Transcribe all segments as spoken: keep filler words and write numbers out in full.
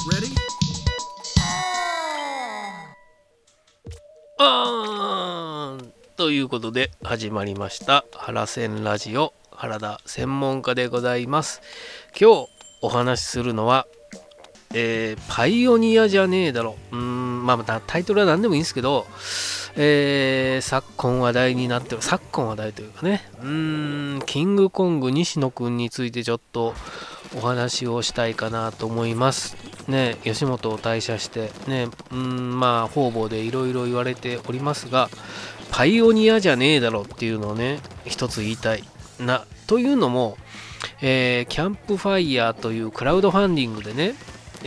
あーんということで始まりました原専ラジオ、原田専門家でございます。今日お話しするのは、えー、パイオニアじゃねえだろうーんまあまたタイトルは何でもいいんですけど、えー、昨今話題になってる昨今話題というかねうーんキングコング西野くんについてちょっとお話をしたいかなと思いますね。吉本を退社してねうーんまあ方々でいろいろ言われておりますが、パイオニアじゃねえだろっていうのをね一つ言いたいなというのも、えー、キャンプファイヤーというクラウドファンディングでね、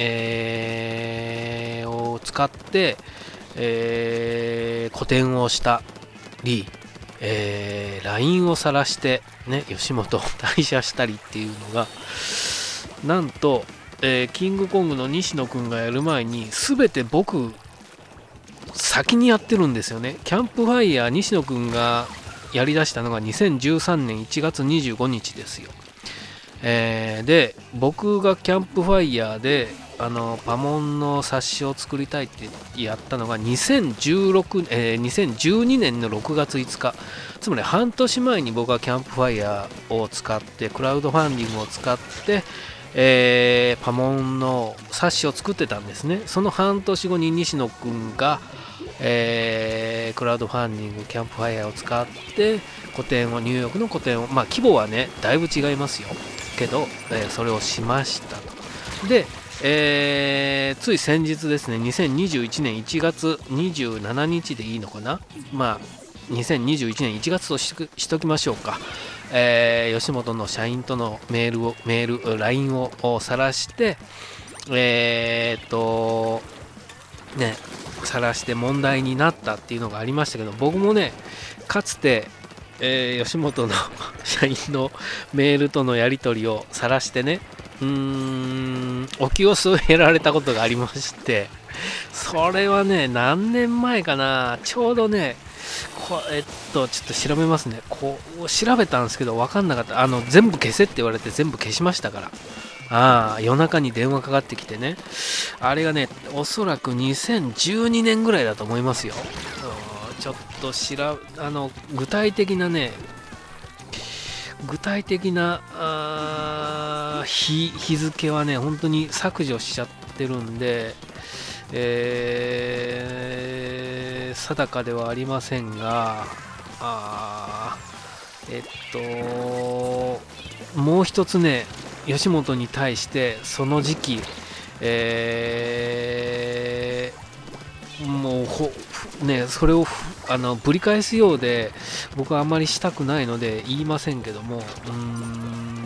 えー、を使って、えー、個展をしたり、えー、ライン を晒してね吉本を退社したりっていうのがなんと、えー、キングコングの西野くんがやる前に全て僕先にやってるんですよね。キャンプファイヤー西野くんがやりだしたのがにせんじゅうさんねんいちがつにじゅうごにちですよ。えー、で僕がキャンプファイヤーであのパモンの冊子を作りたいってやったのがにせんじゅうろく、えー、にせんじゅうにねんのろくがついつか、つまり半年前に僕はキャンプファイヤーを使ってクラウドファンディングを使って、えー、パモンの冊子を作ってたんですね。その半年後に西野くんが、えー、クラウドファンディングキャンプファイヤーを使って個展をニューヨークの個展をまあ規模はねだいぶ違いますよけど、えー、それをしましたと。で、えー、つい先日ですねにせんにじゅういちねんいちがつにじゅうしちにちでいいのかな、まあにせんにじゅういちねんいちがつと し, しときましょうか、えー、吉本の社員とのメールをメール ライン を晒してえー、っとね晒して問題になったっていうのがありましたけど、僕もねかつて、えー、吉本の社員のメールとのやり取りを晒してねうーんお気を据えられたことがありまして、それはね何年前かな、ちょうどねこえっとちょっと調べますね。こう調べたんですけど分かんなかった。あの全部消せって言われて全部消しましたから。ああ夜中に電話かかってきてね、あれがねおそらくにせんじゅうにねんぐらいだと思いますよ。ちょっとしらあの具体的なね具体的なあ 日, 日付はね本当に削除しちゃってるんで、えー、定かではありませんが、あえっともう一つね吉本に対してその時期、えー、もうほねそれをあのぶり返すようで僕はあんまりしたくないので言いませんけども、うーん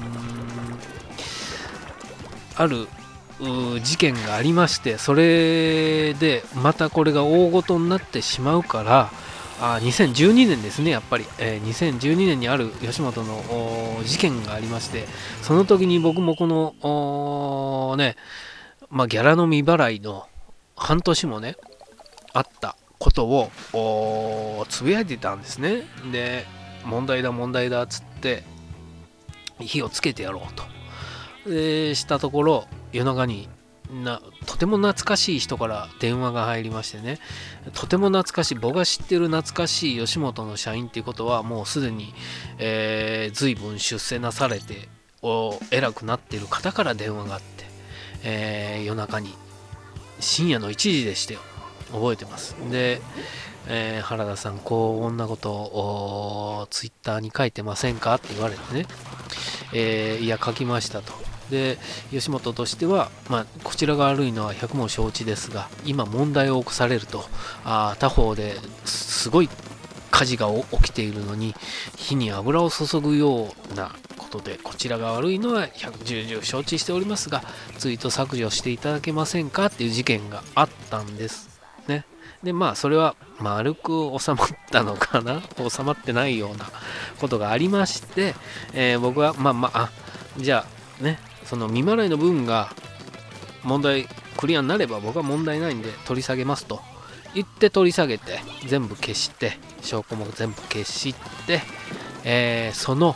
ある事件がありまして、それでまたこれが大ごとになってしまうから、あにせんじゅうにねんですねやっぱり、えー、にせんじゅうにねんにある吉本の事件がありまして、その時に僕もこのねまあギャラの未払いの半年もねあったことをつぶやいていたんですね。で問題だ問題だっつって火をつけてやろうとでしたところ、夜中になとても懐かしい人から電話が入りましてね、とても懐かしい僕が知ってる懐かしい吉本の社員っていうことはもうすでに、えー、随分出世なされてお偉くなっている方から電話があって、えー、夜中に深夜のいちじでしたよ。覚えてます。で、えー、原田さんこんなことをツイッターに書いてませんかって言われてね、えー、いや書きましたと。で吉本としては、まあ、こちらが悪いのは百も承知ですが今問題を起こされると、あ他方ですごい火事が起きているのに火に油を注ぐようなことでこちらが悪いのは百重々承知しておりますがツイート削除していただけませんかっていう事件があったんですね。でまあそれは丸く収まったのかな収まってないようなことがありまして、えー、僕はまあまああじゃあねその未払いの分が問題クリアになれば僕は問題ないんで取り下げますと言って取り下げて全部消して証拠も全部消して、えー、その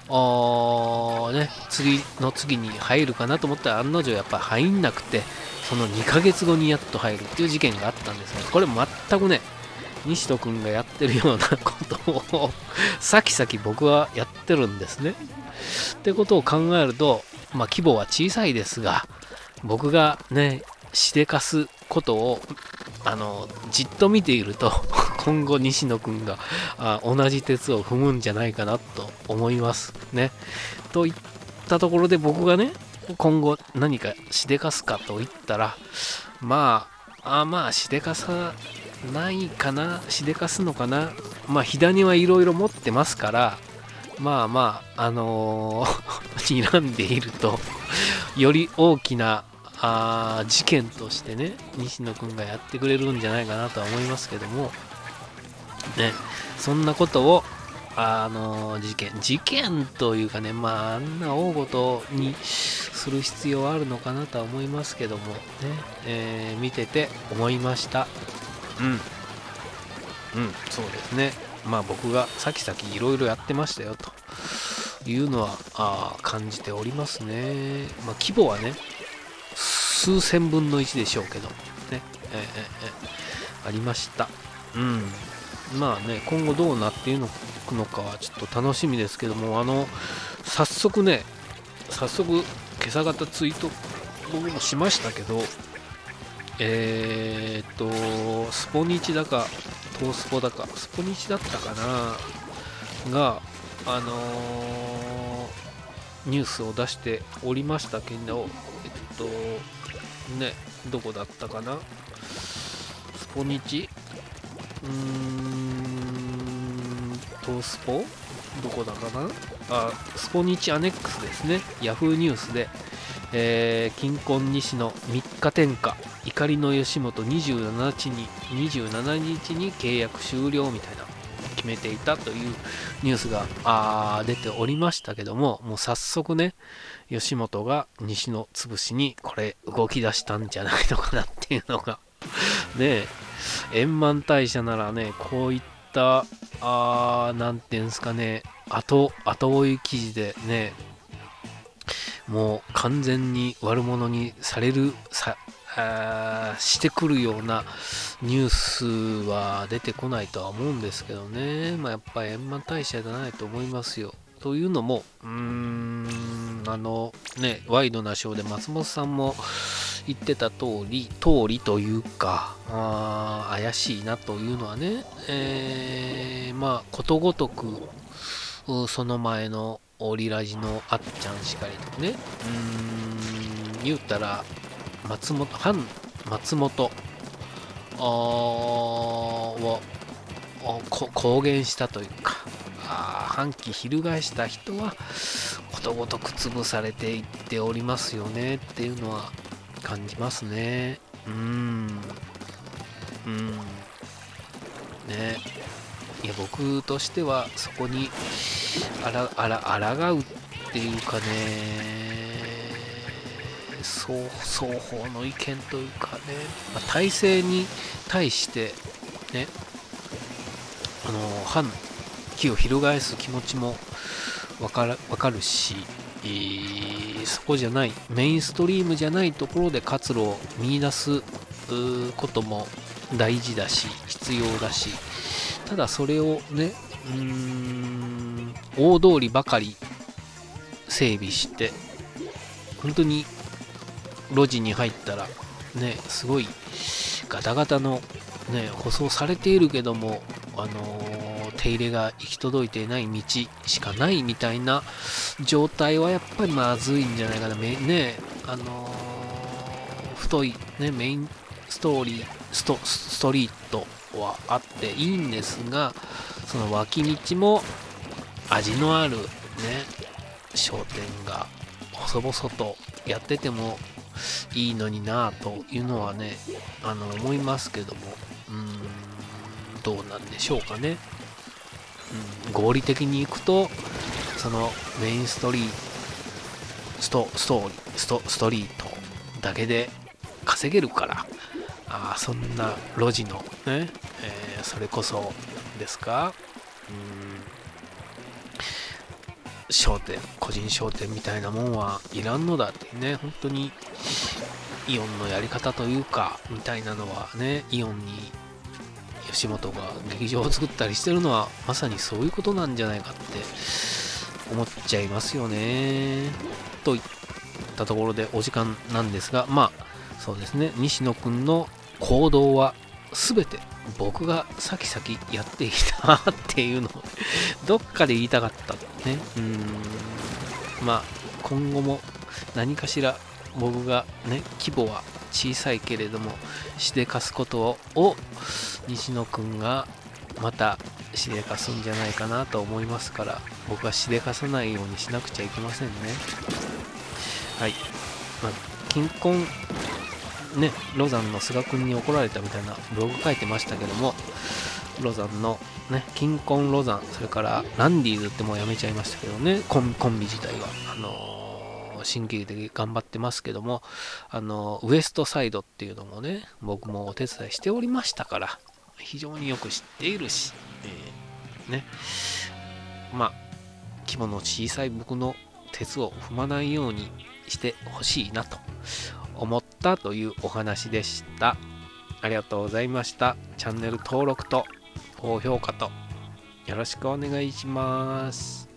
ね、次の次に入るかなと思ったら案の定やっぱ入んなくて、そのにかげつごにやっと入るっていう事件があったんですが、これ全くね、西野くんがやってるようなことを先々僕はやってるんですね。ってことを考えると、まあ規模は小さいですが、僕がね、しでかすことをあのじっと見ていると、今後西野くんがあ同じ鉄を踏むんじゃないかなと思いますね。といったところで僕がね、今後何かしでかすかと言ったら、まあ、あまあしでかさないかな、しでかすのかな。まあ火種はいろいろ持ってますから、まあまあ、あのー、睨んでいると、より大きなあ事件としてね、西野くんがやってくれるんじゃないかなとは思いますけども、ね、そんなことを、あのー、事件、事件というかね、まあ、あんな大ごとにする必要はあるのかなとは思いますけども、ね、えー、見てて思いました。うん。うん、そうですね。まあ僕が先々いろいろやってましたよというのはあ感じておりますね。まあ規模はね、数千分のいちでしょうけど、ね、えーえーえー、ありました。うん。まあね、今後どうなっていくのかはちょっと楽しみですけども、あの、早速ね、早速、今朝方ツイート僕もしましたけど、えーっと、スポニチだか、トースポだか、スポニチだったかな、が、あのー、ニュースを出しておりましたけど、えっと、ね、どこだったかな、スポニチうーん、トースポどこだかなあ、スポニチアネックスですね。ヤフーニュースで、えー、金婚西のみっか転嫁、怒りの吉本にじゅうしちにちに、にじゅうしちにちに契約終了みたいな、決めていたというニュースがあー出ておりましたけども、もう早速ね、吉本が西の潰しにこれ動き出したんじゃないのかなっていうのがね、円満退社ならね、こういったあーなんていうんですかね、後後追い記事でね、もう完全に悪者にされるさあしてくるようなニュースは出てこないとは思うんですけどね、まあ、やっぱり円満退社じゃないと思いますよ。というのも、うーん、あのね、ワイドなショーで松本さんも言ってた通り、通りというか、あ怪しいなというのはね、えー、まあ、ことごとく、その前のオリラジのあっちゃんしかりとかね、うーん、言うたら、松本、反松本を公言したというか、反旗翻した人はことごとく潰されていっておりますよねっていうのは感じますね。うーん。うん。ね。いや、僕としてはそこにあら、あら、抗うっていうかね、双双方の意見というかね、まあ、体制に対してね、あの反旗を翻す気持ちもわかる、わかるし、えー、そこじゃないメインストリームじゃないところで活路を見出すことも大事だし必要だし、ただそれをね、うーん、大通りばかり整備して本当に路地に入ったらね、すごいガタガタのね、舗装されているけども、あのー、手入れが行き届いていない道しかないみたいな状態はやっぱりまずいんじゃないかな。めね、あのー、太い、ね、メインストーリースト、ストリートはあっていいんですが、その脇道も味のあるね、商店が細々とやっててもいいのになぁというのはね、あの思いますけども、うーん、どうなんでしょうかね。うん、合理的にいくと、そのメインストリーストストーリーストストリートだけで稼げるから、あそんな路地のね、えー、それこそですか、 商店、個人商店みたいなもんはいらんのだってね、本当にイオンのやり方というか、みたいなのはね、イオンに吉本が劇場を作ったりしてるのは、まさにそういうことなんじゃないかって思っちゃいますよね。といったところでお時間なんですが、まあ、そうですね、西野くんの行動は全て僕が先々やっていたっていうのをどっかで言いたかったね。うーん、まあ今後も何かしら僕がね、規模は小さいけれどもしでかすことを西野くんがまたしでかすんじゃないかなと思いますから、僕はしでかさないようにしなくちゃいけませんね。はい、まあ、金婚ね、ロザンの菅君に怒られたみたいなブログ書いてましたけども、ロザンのね、金婚ロザン、それからランディーズってもうやめちゃいましたけどね、コンコンビ自体は、あのー、新喜劇で頑張ってますけども、あのー、ウエストサイドっていうのもね、僕もお手伝いしておりましたから、非常によく知っているし、えー、ね、まあ、規模の小さい僕の鉄を踏まないようにしてほしいなと思ったというお話でした。ありがとうございました。チャンネル登録と高評価とよろしくお願いします。